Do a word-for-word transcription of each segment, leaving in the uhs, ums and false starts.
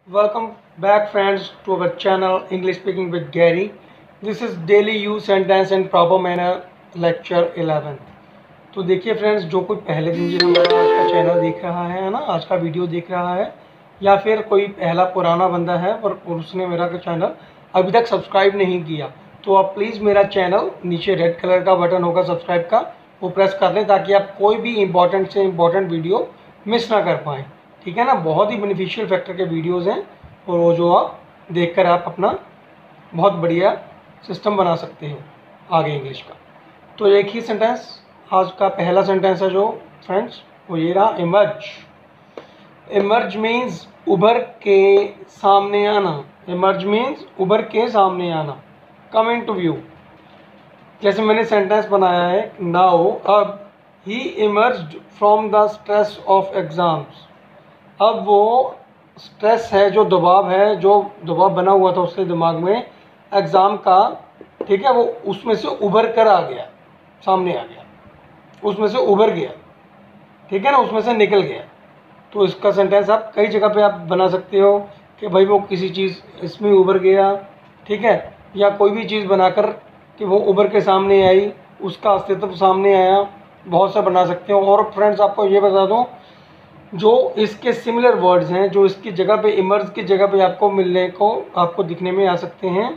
Welcome back friends to our channel English Speaking with Gary. This is daily use sentence and proper manner lecture eleventh. तो देखिए friends, जो कोई पहले दिन जिन्होंने मेरा आज का चैनल देख रहा है ना, आज का वीडियो देख रहा है, या फिर कोई पहला पुराना बंदा है और उसने मेरा चैनल अभी तक सब्सक्राइब नहीं किया, तो आप प्लीज़ मेरा चैनल नीचे रेड कलर का बटन होगा सब्सक्राइब का, वो प्रेस कर दें ताकि आप कोई भी इंपॉर्टेंट से इंपॉर्टेंट वीडियो मिस ना कर पाएँ। ठीक है ना, बहुत ही बेनिफिशियल फैक्टर के वीडियोस हैं और वो जो आप देखकर आप अपना बहुत बढ़िया सिस्टम बना सकते हो आगे इंग्लिश का। तो एक ही सेंटेंस, आज का पहला सेंटेंस है जो फ्रेंड्स वो ये रहा, इमर्ज। इमर्ज मीन्स उभर के सामने आना। इमर्ज मीन्स उभर के सामने आना, कम इन टू व्यू। जैसे मैंने सेंटेंस बनाया है, नाउ अब ही emerged from the stress of exams. अब वो स्ट्रेस है, जो दबाव है, जो दबाव बना हुआ था उसके दिमाग में एग्ज़ाम का, ठीक है, वो उसमें से उभर कर आ गया, सामने आ गया, उसमें से उभर गया, ठीक है ना, उसमें से निकल गया। तो इसका सेंटेंस आप कई जगह पे आप बना सकते हो कि भाई वो किसी चीज़ इसमें उभर गया, ठीक है, या कोई भी चीज़ बनाकर कि वो उभर के सामने आई, उसका अस्तित्व सामने आया, बहुत सा बना सकते हो। और फ्रेंड्स आपको ये बता दूँ, जो इसके सिमिलर वर्ड्स हैं, जो इसकी जगह पे इमर्ज की जगह पे आपको मिलने को आपको दिखने में आ सकते हैं,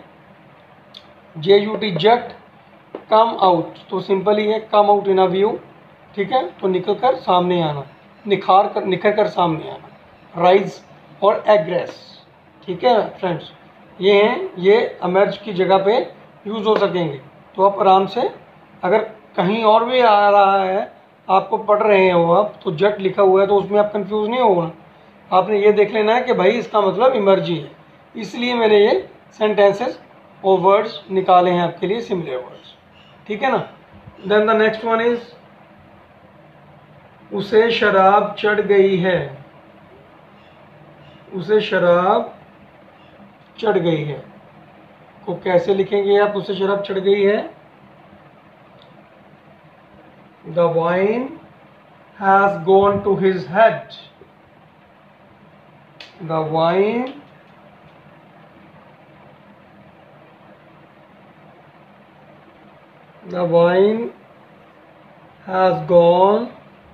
J U T jut, come out, तो सिंपल ही है, come out in a view, ठीक है, तो निकल कर सामने आना, निखार कर निखर कर सामने आना, राइज और एग्रेस, ठीक है फ्रेंड्स, ये हैं, ये इमर्ज की जगह पे यूज़ हो सकेंगे। तो आप आराम से, अगर कहीं और भी आ रहा है, आपको पढ़ रहे हो आप, तो जट लिखा हुआ है तो उसमें आप कंफ्यूज नहीं होना, आपने ये देख लेना है कि भाई इसका मतलब इमर्जी है। इसलिए मैंने ये सेंटेंसेस और वर्ड्स निकाले हैं आपके लिए, सिमिलर वर्ड्स, ठीक है ना। Then the next one is, उसे शराब चढ़ गई है। उसे शराब चढ़ गई है को कैसे लिखेंगे आप, उसे शराब चढ़ गई है? The wine has gone to his head. The wine The wine has gone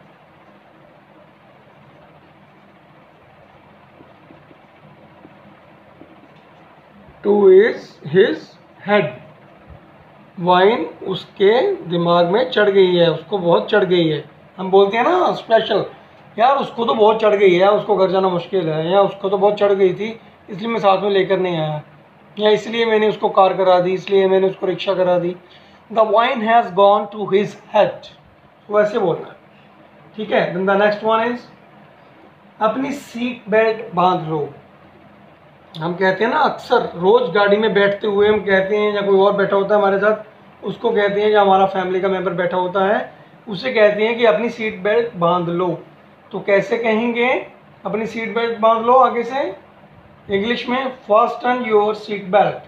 to his his head. Wine उसके दिमाग में चढ़ गई है, उसको बहुत चढ़ गई है। हम बोलते हैं ना स्पेशल, यार उसको तो बहुत चढ़ गई है, उसको घर जाना मुश्किल है, या उसको तो बहुत चढ़ गई थी इसलिए मैं साथ में लेकर नहीं आया, या इसलिए मैंने उसको कार करा दी, इसलिए मैंने उसको रिक्शा करा दी। The wine has gone to his head, वैसे बोलना है, ठीक है। Then the next one is, अपनी सीट बेल्ट बांध लो। हम कहते हैं ना अक्सर, रोज़ गाड़ी में बैठते हुए हम कहते हैं, या कोई और बैठा होता है हमारे साथ, उसको कहते हैं, या हमारा फैमिली का मेंबर बैठा होता है उसे कहते हैं कि अपनी सीट बेल्ट बांध लो। तो कैसे कहेंगे अपनी सीट बेल्ट बांध लो? आगे से इंग्लिश में, fasten your seat belt.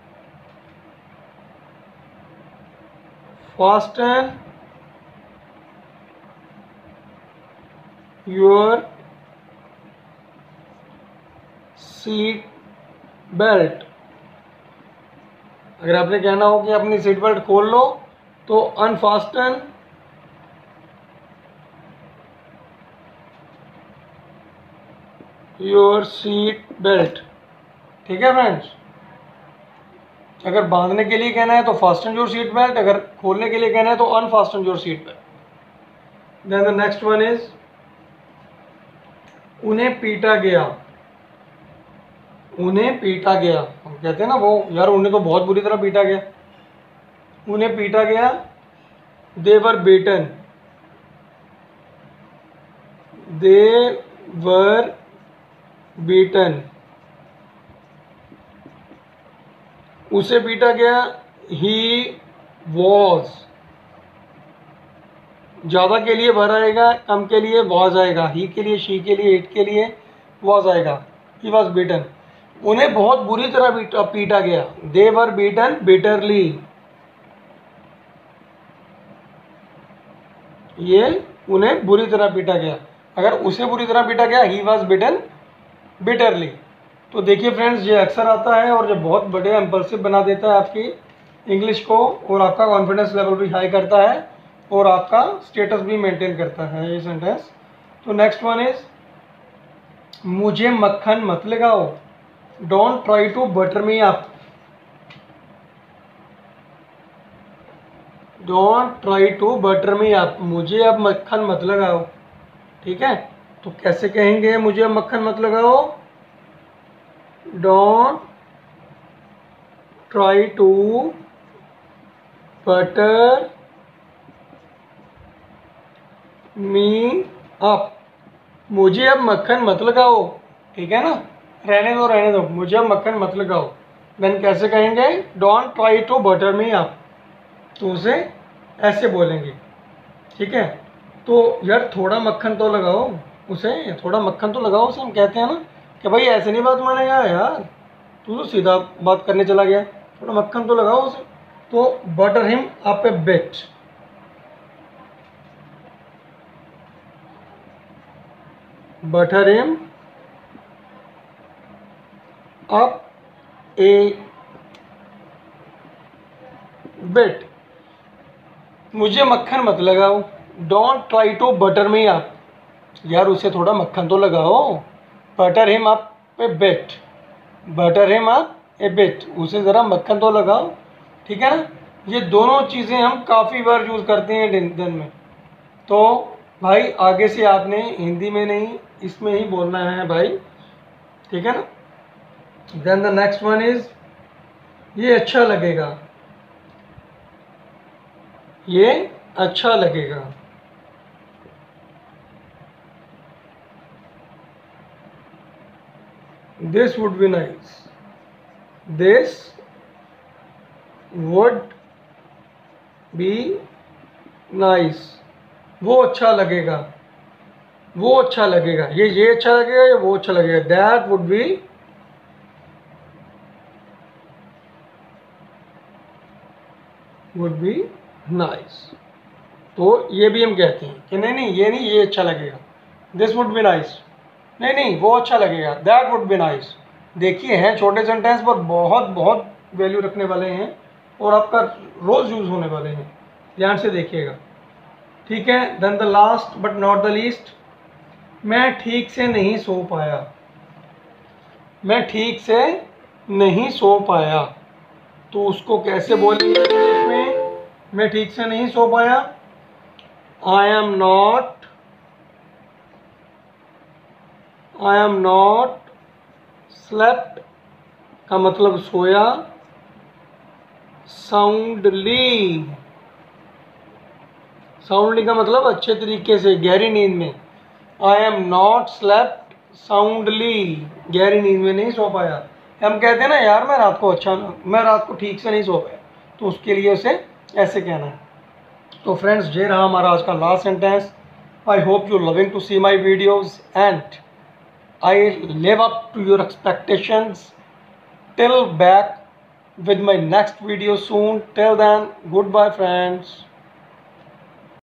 Fasten your seat belt. अगर आपने कहना हो कि अपनी सीट बेल्ट खोल लो, तो अनफास्टन योर सीट बेल्ट, ठीक है फ्रेंड्स। अगर बांधने के लिए कहना है तो फास्टन योर सीट बेल्ट, अगर खोलने के लिए कहना है तो unfasten your seat belt. Then the next one is, उन्हें पीटा गया। उन्हें पीटा गया, हम कहते हैं ना वो, यार उन्हें तो बहुत बुरी तरह पीटा गया, उन्हें पीटा गया। दे were beaten. They were beaten, उसे पीटा गया। ही वॉज, ज़्यादा के लिए भर आएगा, कम के लिए वॉज आएगा, ही के लिए, शी के लिए, इट के लिए वॉज आएगा। ही वॉज बीटन, उन्हें बहुत बुरी तरह पीटा गया। दे वर बीटन बिटरली, ये उन्हें बुरी तरह पीटा गया। अगर उसे बुरी तरह पीटा गया, ही वॉज बिटन बिटरली। तो देखिए फ्रेंड्स, ये अक्सर आता है और ये बहुत बड़े इम्पल्सिव बना देता है आपकी इंग्लिश को, और आपका कॉन्फिडेंस लेवल भी हाई करता है और आपका स्टेटस भी मेंटेन करता है ये सेंटेंस। तो नेक्स्ट वन इज मुझे मक्खन मत लगाओ, don't try to butter me up, don't try to butter me up, मुझे अब मक्खन मत लगाओ। ठीक है, तो कैसे कहेंगे मुझे अब मक्खन मत लगाओ? Don't try to butter me up, मुझे अब मक्खन मत लगाओ। ठीक है ना, रहने दो रहने दो, मुझे अब मक्खन मत लगाओ। देन कैसे कहेंगे? Don't try to butter me up, तो उसे ऐसे बोलेंगे। ठीक है, तो यार थोड़ा मक्खन तो लगाओ उसे, थोड़ा मक्खन तो लगाओ उसे। हम कहते हैं ना कि भाई ऐसे नहीं बात मानेगा यार, तू तो सीधा बात करने चला गया, थोड़ा मक्खन तो लगाओ उसे। तो butter him up a bit, butter him up a bit, मुझे मक्खन मत लगाओ। Don't try to butter me up, यार उसे थोड़ा मक्खन तो लगाओ। Butter him up a bit, butter him up a bit, उसे ज़रा मक्खन तो लगाओ। ठीक है ना, ये दोनों चीज़ें हम काफ़ी बार यूज़ करते हैं दिन दिन में। तो भाई आगे से आपने हिंदी में नहीं, इसमें ही बोलना है भाई। ठीक है ना। Then the next one is ये अच्छा लगेगा, ये अच्छा लगेगा। This would be nice, this would be nice, वो अच्छा लगेगा, वो अच्छा लगेगा। ये ये अच्छा लगेगा या वो अच्छा लगेगा? That would be would be nice. तो ये भी हम कहते हैं कि नहीं नहीं ये नहीं, ये अच्छा लगेगा। दिस वुड बी नाइस, नहीं नहीं वो अच्छा लगेगा। That would be nice. देखिए हैं छोटे सेंटेंस पर बहुत बहुत वैल्यू रखने वाले हैं और आपका रोज़ यूज़ होने वाले हैं, ध्यान से देखिएगा। ठीक है, then the last but not the least, मैं ठीक से नहीं सो पाया, मैं ठीक से नहीं सो पाया, तो उसको कैसे बोलेंगे इंग्लिश में? मैं ठीक से नहीं सो पाया, I am not, I am not slept का मतलब सोया, साउंडली, साउंडली का मतलब अच्छे तरीके से, गहरी नींद में। I am not slept soundly, गहरी नींद में नहीं सो पाया। हम कहते हैं ना यार मैं रात को अच्छा मैं रात को ठीक से नहीं सो पाया, तो उसके लिए उसे ऐसे कहना है। तो फ्रेंड्स, ये रहा हमारा आज का last sentence. I hope you loving to see my videos and I live up to your expectations. Till back with my next video soon. Till then, goodbye friends.